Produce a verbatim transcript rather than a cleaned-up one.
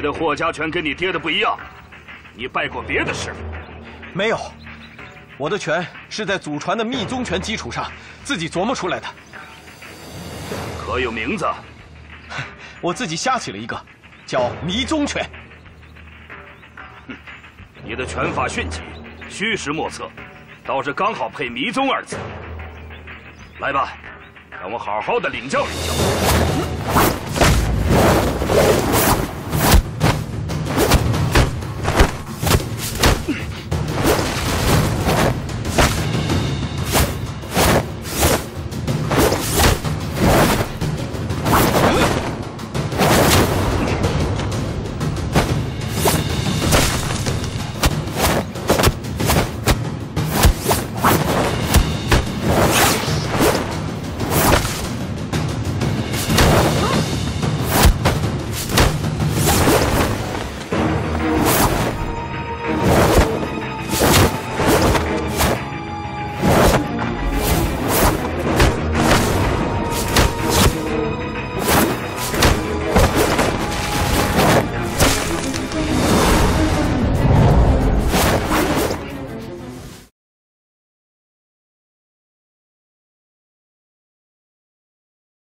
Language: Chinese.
的霍家拳跟你爹的不一样，你拜过别的师傅？ 没有，我的拳是在祖传的密宗拳基础上自己琢磨出来的。 可有名字？ 我自己瞎起了一个，叫迷宗拳。 哼，你的拳法迅疾，虚实莫测，倒是刚好配迷宗二字。来吧，让我好好的领教领教。